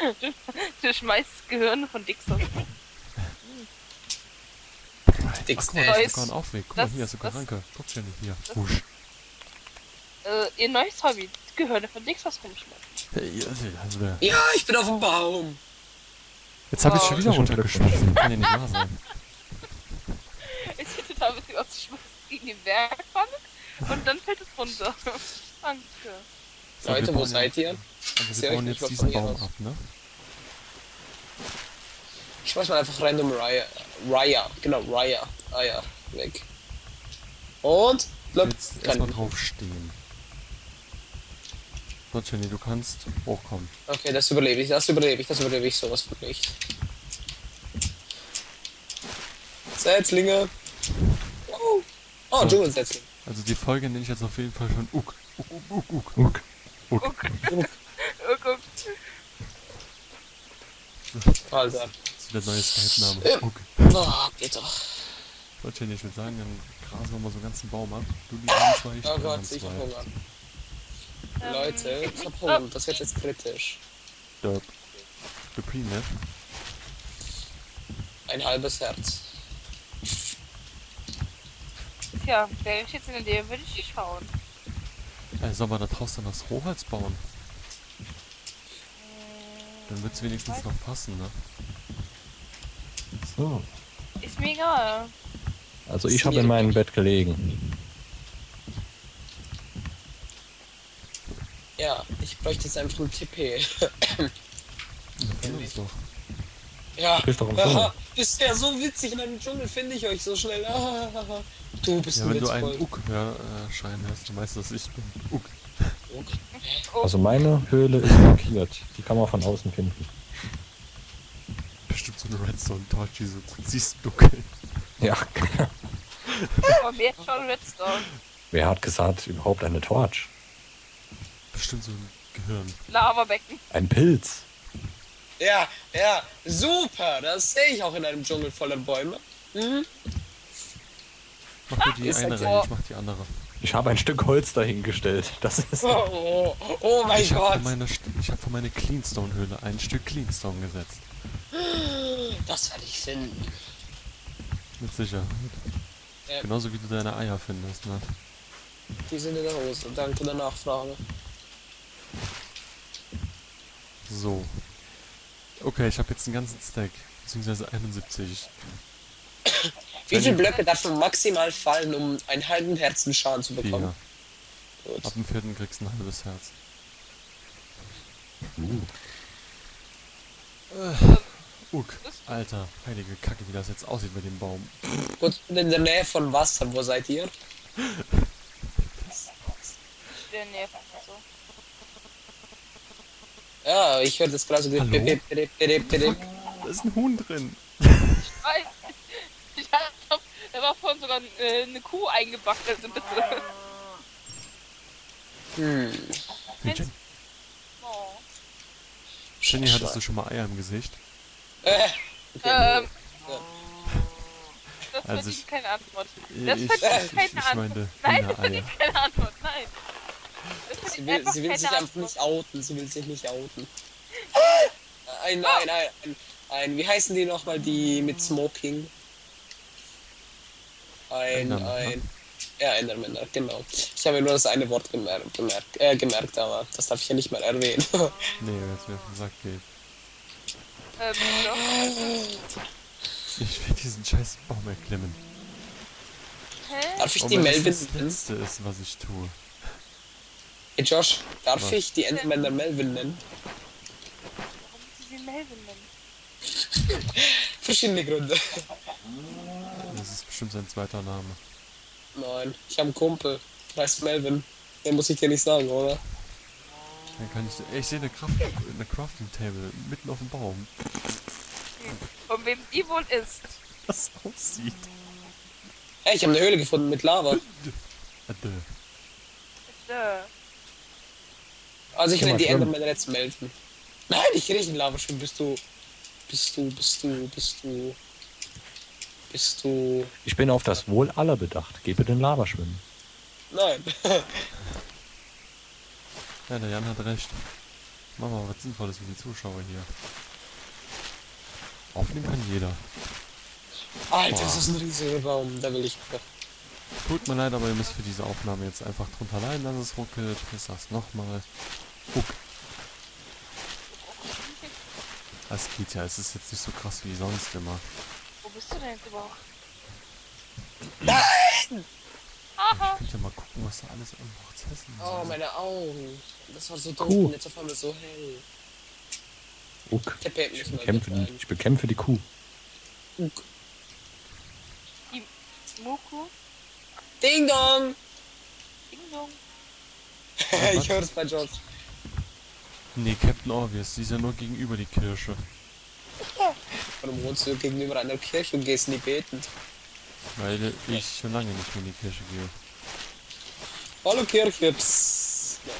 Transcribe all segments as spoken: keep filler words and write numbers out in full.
Du, du schmeißt Gehirne von Dixon. Dix, Ach, guck mal, das äh, ist sogar ein Aufweg. Guck das- mal, hier ist sogar das- Ranke. Guck schon nicht hier. das- Husch. Äh, ihr neues Hobby. Gehirne von Dixon rumschmeißen. Hey, also, also, Ja, ich bin auf dem Baum. jetzt habe ich Wow. schon wieder runtergeschmissen. Kann ja nicht wahr sein. Ich bin total witzig aus dem Schmuss gegen die Werkbank und dann fällt es runter. Danke. So, wir Leute, wo bauen seid ihr? Also wir Sehr bauen richtig jetzt was von diesen hier Baum aus. ab, ne? Ich schmeiß mal einfach random Raya. Raya, genau, Raya. Ah ja, weg. Und, blöp, Jetzt kann erstmal nicht. drauf stehen. So, Jenny, du kannst hochkommen. Okay, das überlebe ich, das überlebe ich, das überlebe ich sowas von nicht. Setzlinge. Oh, oh So. Dschungelsetzling. Also die Folge nenne ich jetzt auf jeden Fall schon Uk. Uk, Uk, Uk, Uk. Uk. Guck. Oh, guck. Alter. Das ist wieder ein neues Skype-Name. Ähm. Uk. Oh, geht doch. So, Jenny, ich würde sagen, dann grasen wir mal so einen ganzen Baum ab. Du die anderen zwei, ich die Oh anderen Gott, ich hab zwei. Hunger. Ähm, Leute, ich hab Hunger, das wird jetzt kritisch. Derp. Gepri, ne? Ein halbes Herz. Tja, wäre ich jetzt in der Nähe, würde ich schauen. Ey, soll man da draußen das Rohholz bauen? Dann wird es wenigstens Weiß- noch passen, ne? So. Ist mir egal. Also ich habe in meinem Bett gelegen. Ja, ich bräuchte jetzt einfach einen T P. Dann finden wir uns doch. Ja, Du bist doch im Dschungel. haha, ist ja so witzig, in einem Dschungel finde ich euch so schnell. Ah, du bist Ja, ein wenn du einen Witzbold. Uk-Schein hast, dann weißt du, dass ich bin. Uk. Okay. Oh, Also meine Höhle ist markiert. Die kann man von außen finden. Bestimmt so eine Redstone-Torch, die so siehst dunkel. Ja. aber mir schon Redstone. Wer hat gesagt, überhaupt eine Torch? Bestimmt so ein Gehirn. Lavabecken. Ein Pilz. Ja, ja, super, das sehe ich auch in einem Dschungel voller Bäume. Mhm. Mach dir die Ist eine halt rein, so. ich mach die andere. Ich habe ein Stück Holz dahingestellt. Das ist. Oh, oh, oh, oh mein Ich habe für Gott, meine, St- ich hab für meine Cleanstone-Höhle ein Stück Cleanstone gesetzt. das werde ich finden. Mit Sicherheit. Ja. Genauso wie du deine Eier findest, ne? Die sind in der Hose, danke der Nachfrage. So. Okay, ich habe jetzt einen ganzen Stack. Beziehungsweise einundsiebzig. Wie viele Jenny, Blöcke darf man maximal fallen, um einen halben Herzen Schaden zu bekommen? Vier. Gut. Ab dem vierten kriegst du ein halbes Herz. Äh, Uck, Alter, heilige Kacke, wie das jetzt aussieht mit dem Baum. Gut, in der Nähe von Wasser, wo seid ihr? In der Nähe von so. Ja, ich höre das gerade so. Hallo? Pip, pip, pip, pip, pip. Da ist ein Huhn drin. Nein. Ich hab, da war vorhin sogar äh, eine Kuh eingebackt, also bitte. Hm. Hey, Jen Oh. Jenny, hattest du schon mal Eier im Gesicht? Äh, okay, Ähm. Das Also verdient ich- keine Antwort. Ich, Das ich, verdient ich, keine ich Antwort. meinte Nein, das Hühnereier. verdient keine Antwort. Nein. Das Sie verdient will, einfach sie will keine sich einfach Antwort. nicht outen, sie will sich nicht outen. Ein, ein, ein, ein, ein wie heißen die nochmal, die mit Smoking? Ein, Enderman, ein, ja, Endermänner, genau. Ich habe nur das eine Wort gemerkt, gemerkt, äh, gemerkt, aber das darf ich ja nicht mehr erwähnen. Nee, jetzt wird gesagt, geht. Ähm, doch. Ich will diesen scheiß Baum erklimmen. Hä? Darf ich Oh, die weil das Melvin das nennen? Letzte ist, was ich tue. Hey Josh, darf Was? ich die Endermänner Melvin nennen? Warum muss ich sie Melvin nennen? Verschiedene Gründe. Das ist bestimmt sein zweiter Name. Nein, ich habe einen Kumpel, der heißt Melvin. Den muss ich dir nicht sagen, oder? Dann kann ich. Ey, ich sehe eine, Kraft, eine Crafting Table mitten auf dem Baum. Von wem die wohl ist? Das aussieht. Hey, ich habe eine Höhle gefunden mit Lava. Adö. Bitte. Also ich Geh nenne mal die schwimmen. Endermänner jetzt Melvin. Nein, ich kriege in Lava schwimmen. Bist du... Bist du... Bist du... Bist du... Bist du... Ich bin auf das Wohl aller bedacht. Gebe den Lava schwimmen. Nein. Ja, der Jan hat recht. Mach mal was Sinnvolles für die Zuschauer hier. Aufnehmen kann jeder. Alter, Boah. das ist ein riesiger Baum, da will ich noch. Tut mir leid, aber ihr müsst für diese Aufnahme jetzt einfach drunter leiden, dass es ruckelt. Ich sag's nochmal. Ruck. Das geht ja, es ist jetzt nicht so krass wie sonst immer. Wo bist du denn jetzt überhaupt? Nein! Aha. Ich könnte ja mal gucken, was da alles an Prozessen Oh, sind. meine Augen. Das war so doof Kuh. und jetzt auf einmal so hell. Uck. Der Pep Ich nicht mal bekämpfe, die, gefallen. ich bekämpfe die Kuh. Uck. Die Muku. Ding Dong! Ding Dong. Ich höre es bei George. Nee, Captain Obvious, die ist ja nur gegenüber die Kirche. Warum wohnst du gegenüber einer Kirche und gehst nie beten? Weil ich schon lange nicht mehr in die Kirche gehe. Hallo Kirche, psst. Ja.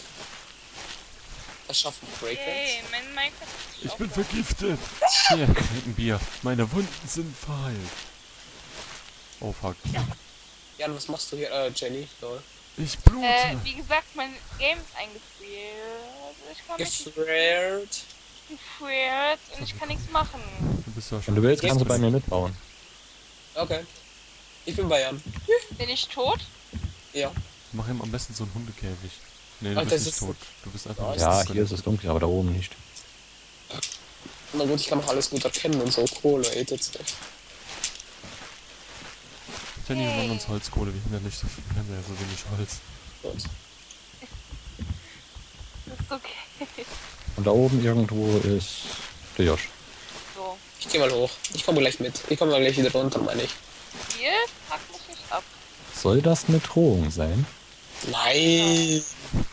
Das schaffen Breakdance. Yay, mein Minecraft ist Ich bin aufgehört. vergiftet! Hier, trink ein Bier. Meine Wunden sind verheilt. Oh fuck. Jan, was machst du hier? Äh, Jenny, lol. Ich blute! Äh, wie gesagt, mein Game ist eingefriert. Also ich kann nicht Gefriert. gefriert und ich kann nichts machen. Du bist ja Wenn schon. du willst, Jetzt kannst du bei bist- mir mitbauen. Okay. Ich bin bei Jan. Bin ich tot? Ja. Mach ihm am besten so einen Hundekäfig. Nee, du Alter, bist das nicht ist- tot. Du bist einfach Ja, nur Ja, drin. hier ist es dunkel, aber da oben nicht. Na gut, ich kann auch alles gut erkennen und so. Kohle, et cetera. Jenny, wir Hey. machen uns Holzkohle. Wir haben ja nicht so, wir haben ja so wenig Holz. Gut. Das ist okay. Und da oben irgendwo ist der Josh. So. Ich geh mal hoch. Ich komme gleich mit. Ich komme mal gleich wieder runter, meine ich. Ihr packt mich nicht ab. Soll das eine Drohung sein? Nein.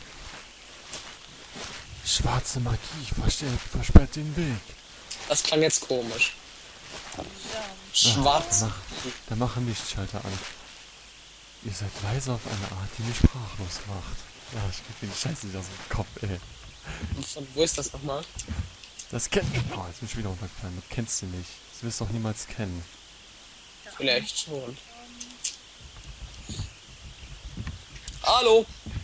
Schwarze Magie verstellt, versperrt den Weg. Das klang jetzt komisch. Ja. Schwarz. Mach, dann mache Lichtschalter an. Ihr seid leise auf eine Art, die mich sprachlos macht. Ja, ich krieg den Scheiß nicht aus dem Kopf, ey. Von wo ist das nochmal? Das kennt. Oh, jetzt bin ich wieder runtergefallen. Das kennst du nicht. Das wirst du doch niemals kennen. Vielleicht schon. Hallo.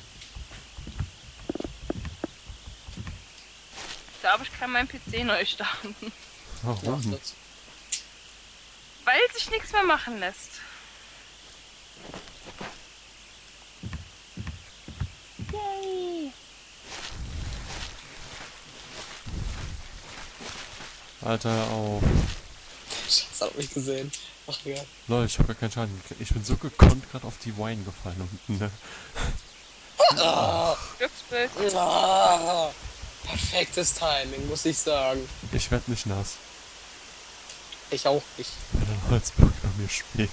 Da habe ich kann meinen P C neu starten. Mach Warum? das. Weil sich nichts mehr machen lässt. Yay. Alter, auf. Schatz, hab mich gesehen. Ach ja. Lol, ich hab gar keinen Schaden gekriegt. Ich bin so gekonnt gerade auf die Wine gefallen unten, ne? Ah, Glücksbild. ah, perfektes Timing, muss ich sagen. Ich werd nicht nass. Ich auch nicht. Wenn ein Holzblock bei mir spielt.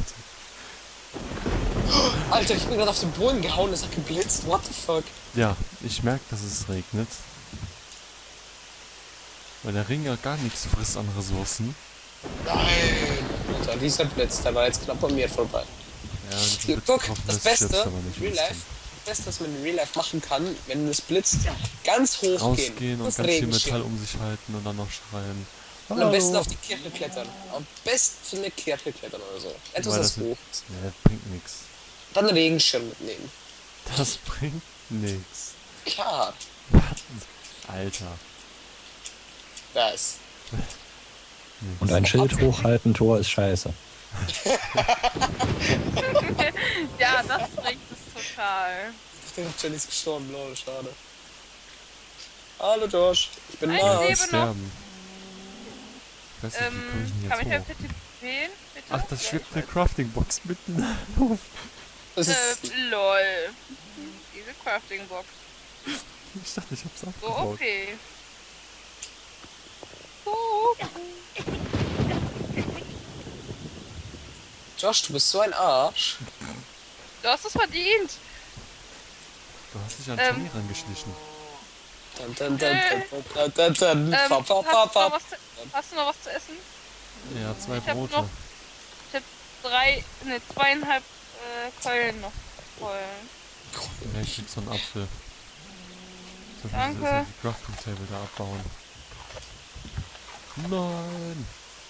Alter, ich bin gerade auf den Boden gehauen, es hat geblitzt. What the fuck? Ja, ich merke, dass es regnet. Weil der Ring ja gar nichts frisst an Ressourcen. Nein. Alter, dieser Blitz, der war jetzt knapp an mir vorbei. Ja, und du bist Guck, getroffen, das das stirbst Beste, aber nicht. Real wisst Life, das Beste, was man in Real Life machen kann, wenn es blitzt, ganz ihr. hoch gehen. Rausgehen und Das ganz viel Regenschirm. Metall um sich halten und dann noch schreien. Und am besten auf die Kirche klettern. Am besten eine Kirche klettern oder so. Etwas, Weil das das hoch. Nee, bringt nix. Dann einen Regenschirm mitnehmen. Das bringt nix. Klar. Alter. Das. Nix. Und ein Schild hochhalten, Tor ist scheiße. Ja, das bringt es total. Ich denke, Jenny ist gestorben, lol, schade. Hallo Josh, ich bin Ein Mars. Leben. Sterben. Ich weiß nicht, wie komme ich Ähm, denn kann ich mir jetzt hoch? bitte wählen? Bitte? Ach, das Ja, schwebt ich eine weiß. Crafting-Box mitten in der Luft. Das ist, Äh, lol. Diese Crafting Box. Ich dachte, ich hab's So abgebaut. okay. So. Josh, du bist so ein Arsch. Du hast es verdient. Du hast dich an Ähm. Tommy rangeschlichen. Dun, dun, dun, dun, dun, dun, dun. Ähm, Fap, fap, hast, fap, du noch fap. was zu, hast du noch was zu essen? Ja, zwei Ich hab Brote. noch- Ich hab drei, ne, zweieinhalb äh, Keulen noch voll. Ja, ich krieg so einen Apfel. So, ich Danke. muss jetzt die Crafting Table da abbauen. Nein!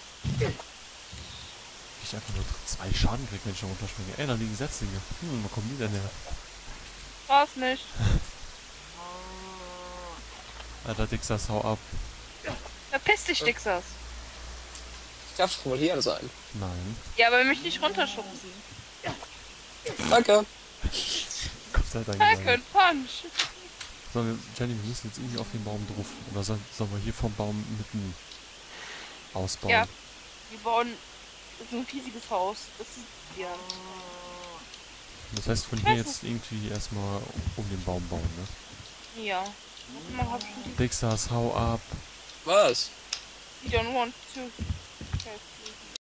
Ich einfach nur zwei Schaden krieg, wenn ich da runterspringe. Ey, da liegen Setzlinge. Hm, wo kommen die denn her? War's nicht. Alter, Dixas, hau ab. Verpiss dich, Dixas. Ich darf doch mal hier sein. Nein. Ja, aber mich nicht runterschubsen. Danke. Gott sei Dank. Falcon Nein. Punch. Sollen wir, Jenny, wir müssen jetzt irgendwie auf den Baum drauf. Oder soll, sollen wir hier vom Baum mitten ausbauen? Ja. Wir bauen so ein riesiges Haus. Das ist, ja. Das heißt, von hier jetzt irgendwie erstmal um den Baum bauen, ne? Ja. Warte mal, hab ich schon Dixas, hau ab. Was? die don't want to. Okay, please.